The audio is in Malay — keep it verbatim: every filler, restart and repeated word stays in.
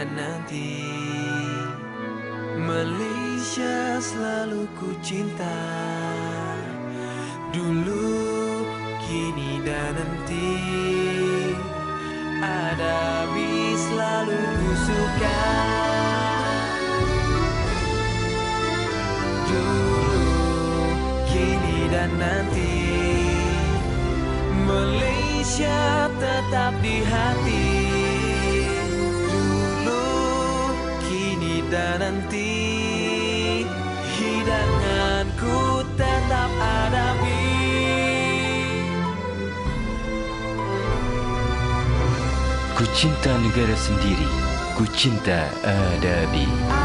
dan nanti. Malaysia selalu ku cinta, dulu, kini dan nanti. Adabi selalu ku suka, dulu, kini dan nanti. Malaysia tetap di hati, dulu, kini dan nanti. Hidanganku tetap Adabi. Ku cinta negara sendiri, ku cinta Adabi.